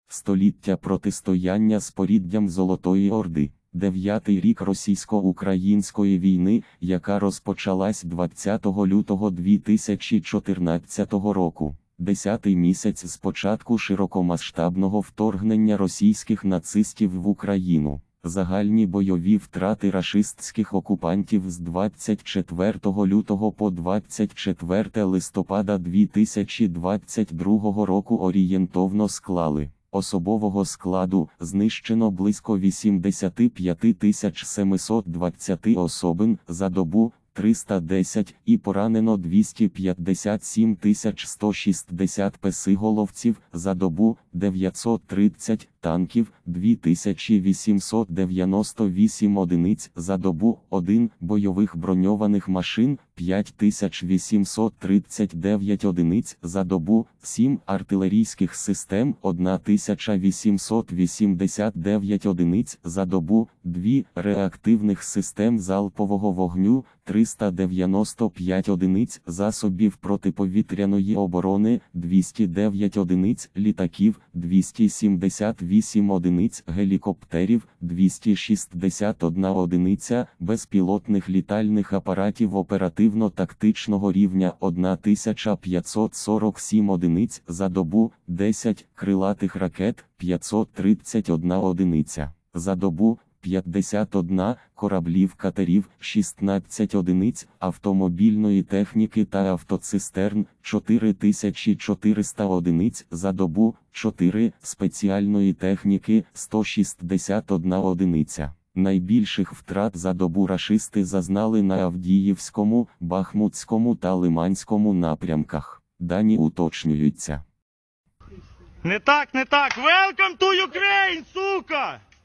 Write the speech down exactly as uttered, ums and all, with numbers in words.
Століття протистояння з поріддям Золотої Орди. Дев'ятий рік російсько-української війни, яка розпочалась двадцятого лютого дві тисячі чотирнадцятого року. Десятий місяць з початку широкомасштабного вторгнення російських нацистів в Україну. Загальні бойові втрати рашистських окупантів з двадцять четвертого лютого по двадцять четверте листопада дві тисячі двадцять другого року орієнтовно склали: особового складу знищено близько вісімдесят п'ять тисяч сімсот двадцять особин за добу, триста десять, і поранено двісті п'ятдесят сім тисяч сто шістдесят песиголовців за добу, дев'ятсот тридцять, танків, дві тисячі вісімсот дев'яносто вісім одиниць за добу, один, бойових броньованих машин, п'ять тисяч вісімсот тридцять дев'ять одиниць за добу, сім, артилерійських систем, тисяча вісімсот вісімдесят дев'ять одиниць за добу, два, реактивних систем залпового вогню, триста дев'яносто п'ять одиниць, засобів протиповітряної оборони, двісті дев'ять одиниць, літаків, двісті сімдесят вісім одиниць, гелікоптерів, двісті шістдесят одна одиниця, безпілотних літальних апаратів оперативно-тактичного рівня, тисяча п'ятсот сорок сім одиниць за добу, десять, крилатих ракет, п'ятсот тридцять одна одиниця за добу, п'ятдесят один, кораблів катерів, шістнадцять одиниць, автомобільної техніки та автоцистерн, чотири тисячі чотириста одиниць за добу, чотири, спеціальної техніки, сто шістдесят одна одиниця. Найбільших втрат за добу рашисти зазнали на Авдіївському, Бахмутському та Лиманському напрямках. Дані уточнюються. Не так, не так. Welcome to Ukraine, сука!